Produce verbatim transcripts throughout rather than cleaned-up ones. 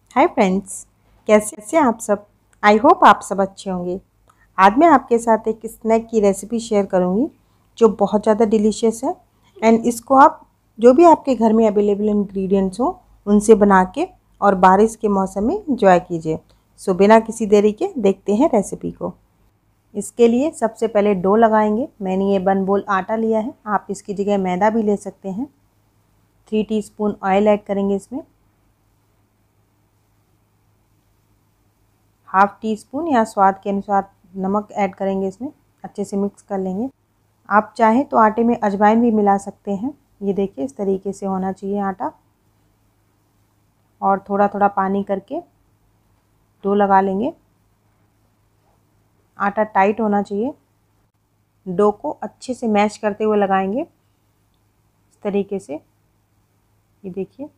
Hi friends, कैसे कैसे हैं आप सब। आई होप आप सब अच्छे होंगे। आज मैं आपके साथ एक स्नैक की रेसिपी शेयर करूंगी जो बहुत ज़्यादा डिलीशियस है। एंड इसको आप जो भी आपके घर में अवेलेबल इंग्रेडिएंट्स हो उनसे बना के और बारिश के मौसम में इंजॉय कीजिए। सो बिना किसी देरी के देखते हैं रेसिपी को। इसके लिए सबसे पहले डो लगाएंगे। मैंने ये वन बोल आटा लिया है, आप इसकी जगह मैदा भी ले सकते हैं। थ्री टीस्पून ऑयल ऐड करेंगे इसमें। हाफ टी स्पून या स्वाद के अनुसार नमक ऐड करेंगे इसमें। अच्छे से मिक्स कर लेंगे। आप चाहें तो आटे में अजवाइन भी मिला सकते हैं। ये देखिए इस तरीके से होना चाहिए आटा। और थोड़ा थोड़ा पानी करके डो लगा लेंगे। आटा टाइट होना चाहिए। डो को अच्छे से मैश करते हुए लगाएंगे इस तरीके से। ये देखिए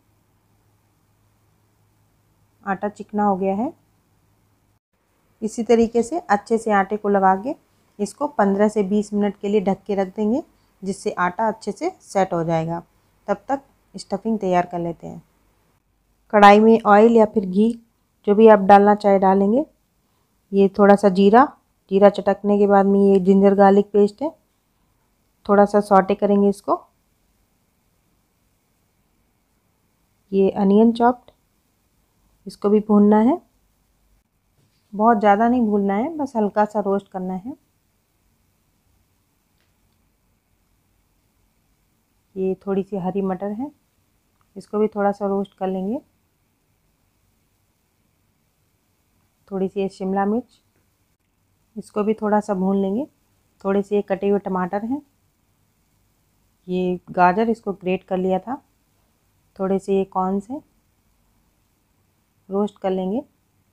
आटा चिकना हो गया है। इसी तरीके से अच्छे से आटे को लगा के इसको पंद्रह से बीस मिनट के लिए ढक के रख देंगे, जिससे आटा अच्छे से सेट हो जाएगा। तब तक स्टफिंग तैयार कर लेते हैं। कढ़ाई में ऑयल या फिर घी जो भी आप डालना चाहे डालेंगे। ये थोड़ा सा जीरा जीरा चटकने के बाद में ये जिंजर गार्लिक पेस्ट है, थोड़ा सा सॉटे करेंगे इसको। ये अनियन चॉप्ड, इसको भी भूनना है। बहुत ज़्यादा नहीं भूनना है, बस हल्का सा रोस्ट करना है। ये थोड़ी सी हरी मटर है, इसको भी थोड़ा सा रोस्ट कर लेंगे। थोड़ी सी शिमला मिर्च, इसको भी थोड़ा सा भून लेंगे। थोड़े से ये कटे हुए टमाटर हैं। ये गाजर, इसको ग्रेट कर लिया था। थोड़े से ये कॉर्न्स हैं, रोस्ट कर लेंगे।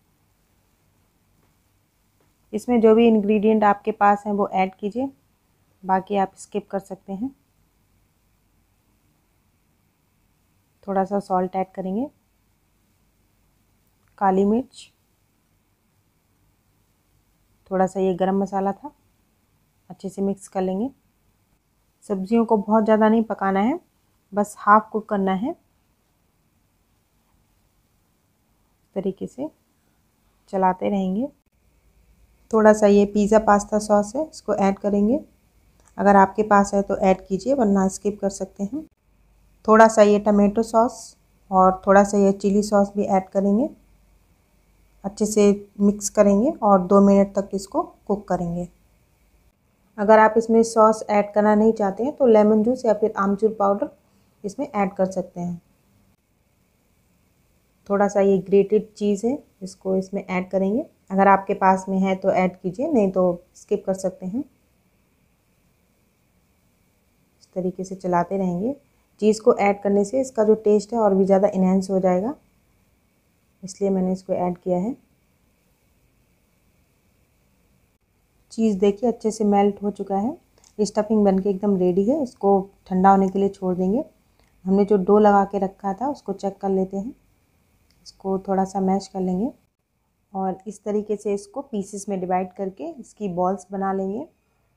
इसमें जो भी इंग्रेडिएंट आपके पास हैं वो ऐड कीजिए, बाकी आप स्किप कर सकते हैं। थोड़ा सा सॉल्ट ऐड करेंगे। काली मिर्च, थोड़ा सा ये गरम मसाला था। अच्छे से मिक्स कर लेंगे। सब्जियों को बहुत ज़्यादा नहीं पकाना है, बस हाफ कुक करना है। इस तरीके से चलाते रहेंगे। थोड़ा सा ये पिज़्ज़ा पास्ता सॉस है, इसको ऐड करेंगे। अगर आपके पास है तो ऐड कीजिए, वरना स्किप कर सकते हैं। थोड़ा सा ये टमाटो सॉस और थोड़ा सा ये चिली सॉस भी ऐड करेंगे। अच्छे से मिक्स करेंगे और दो मिनट तक इसको कुक करेंगे। अगर आप इसमें सॉस ऐड करना नहीं चाहते हैं तो लेमन जूस या फिर आमचूर पाउडर इसमें ऐड कर सकते हैं। थोड़ा सा ये ग्रेटेड चीज़ है, इसको इसमें ऐड करेंगे। अगर आपके पास में है तो ऐड कीजिए, नहीं तो स्किप कर सकते हैं। इस तरीके से चलाते रहेंगे। चीज़ को ऐड करने से इसका जो टेस्ट है और भी ज़्यादा इन्हेंस हो जाएगा, इसलिए मैंने इसको ऐड किया है। चीज़ देखिए अच्छे से मेल्ट हो चुका है। स्टफिंग बनके एकदम रेडी है। इसको ठंडा होने के लिए छोड़ देंगे। हमने जो डो लगा के रखा था उसको चेक कर लेते हैं। इसको थोड़ा सा मैश कर लेंगे और इस तरीके से इसको पीसेस में डिवाइड करके इसकी बॉल्स बना लेंगे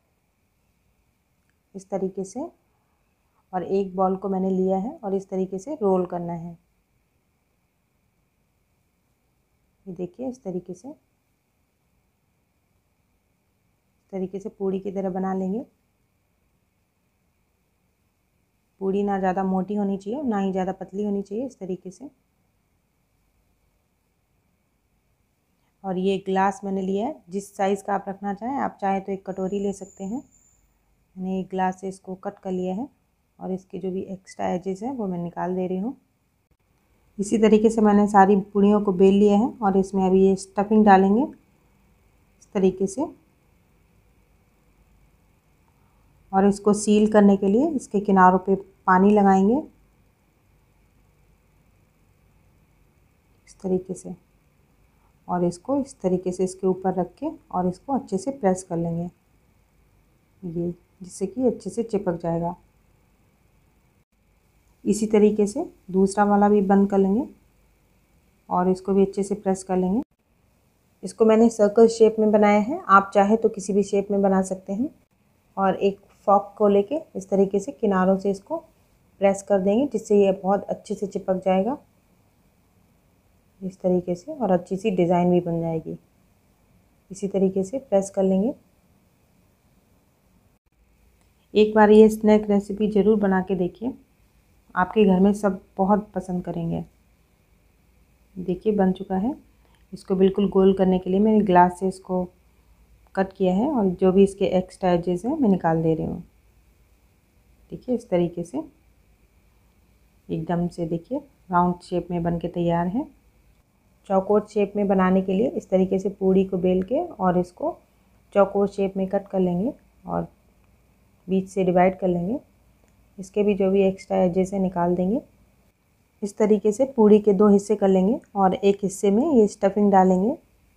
इस तरीके से। और एक बॉल को मैंने लिया है और इस तरीके से रोल करना है। ये देखिए इस तरीके से इस तरीके से पूड़ी की तरह बना लेंगे। पूड़ी ना ज़्यादा मोटी होनी चाहिए, ना ही ज़्यादा पतली होनी चाहिए, इस तरीके से। और ये ग्लास मैंने लिया है, जिस साइज़ का आप रखना चाहें। आप चाहें तो एक कटोरी ले सकते हैं। मैंने एक ग्लास से इसको कट कर लिया है और इसके जो भी एक्स्ट्रा एजेस हैं वो मैं निकाल दे रही हूँ। इसी तरीके से मैंने सारी पूड़ियों को बेल लिया है और इसमें अभी ये स्टफिंग डालेंगे इस तरीके से। और इसको सील करने के लिए इसके किनारों पे पानी लगाएंगे इस तरीके से। और इसको इस तरीके से इसके ऊपर रख के और इसको अच्छे से प्रेस कर लेंगे, ये जिससे कि अच्छे से चिपक जाएगा। इसी तरीके से दूसरा वाला भी बंद कर लेंगे और इसको भी अच्छे से प्रेस कर लेंगे। इसको मैंने सर्कल शेप में बनाया है, आप चाहे तो किसी भी शेप में बना सकते हैं। और एक फॉक को लेके इस तरीके से किनारों से इसको प्रेस कर देंगे, जिससे ये बहुत अच्छे से चिपक जाएगा। इस तरीके से, और अच्छी सी डिज़ाइन भी बन जाएगी। इसी तरीके से प्रेस कर लेंगे। एक बार ये स्नैक रेसिपी ज़रूर बना के देखिए, आपके घर में सब बहुत पसंद करेंगे। देखिए बन चुका है। इसको बिल्कुल गोल करने के लिए मैंने ग्लास से इसको कट किया है और जो भी इसके एक्स्ट्रा एजेस हैं मैं निकाल दे रही हूँ। देखिए इस तरीके से एकदम से देखिए राउंड शेप में बन के तैयार है। चौकोर शेप में बनाने के लिए इस तरीके से पूड़ी को बेल के और इसको चौकोर शेप में कट कर लेंगे और बीच से डिवाइड कर लेंगे। इसके भी जो भी एक्स्ट्रा एजेस हैं निकाल देंगे। इस तरीके से पूड़ी के दो हिस्से कर लेंगे और एक हिस्से में ये स्टफिंग डालेंगे।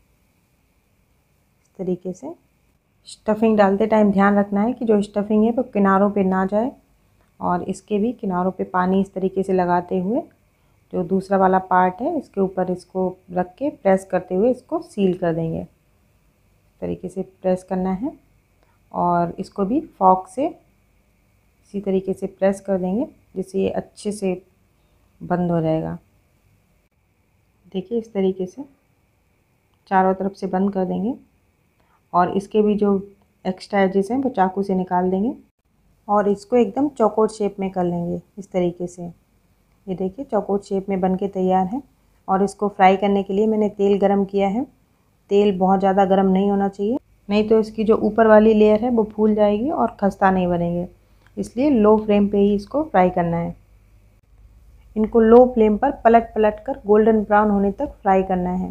इस तरीके से स्टफिंग डालते टाइम ध्यान रखना है कि जो स्टफिंग है वो किनारों पे ना जाए, और इसके भी किनारों पे पानी इस तरीके से लगाते हुए जो दूसरा वाला पार्ट है इसके ऊपर इसको रख के प्रेस करते हुए इसको सील कर देंगे। इस तरीके से प्रेस करना है और इसको भी फॉक से इसी तरीके से प्रेस कर देंगे जिससे ये अच्छे से बंद हो जाएगा। देखिए इस तरीके से चारों तरफ से बंद कर देंगे और इसके भी जो एक्स्ट्रा एजेस हैं वो चाकू से निकाल देंगे और इसको एकदम चौकोर शेप में कर लेंगे। इस तरीके से ये देखिए चौकोर शेप में बन के तैयार है। और इसको फ्राई करने के लिए मैंने तेल गरम किया है। तेल बहुत ज़्यादा गरम नहीं होना चाहिए, नहीं तो इसकी जो ऊपर वाली लेयर है वो फूल जाएगी और खस्ता नहीं बनेंगे। इसलिए लो फ्लेम पे ही इसको फ्राई करना है। इनको लो फ्लेम पर पलट पलट कर गोल्डन ब्राउन होने तक फ्राई करना है।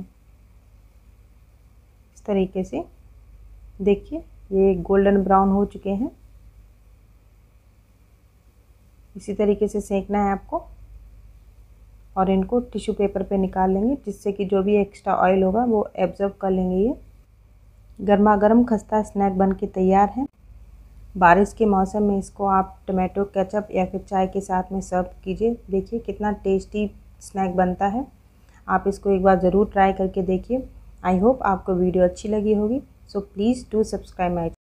इस तरीके से देखिए ये गोल्डन ब्राउन हो चुके हैं। इसी तरीके से सेकना है आपको और इनको टिश्यू पेपर पे निकाल लेंगे जिससे कि जो भी एक्स्ट्रा ऑयल होगा वो एब्जॉर्ब कर लेंगे। ये गर्मा गर्म खस्ता स्नैक बन के तैयार है। बारिश के मौसम में इसको आप टमाटो केचप या फिर चाय के साथ में सर्व कीजिए। देखिए कितना टेस्टी स्नैक बनता है। आप इसको एक बार ज़रूर ट्राई करके देखिए। आई होप आपको वीडियो अच्छी लगी होगी। So please do subscribe my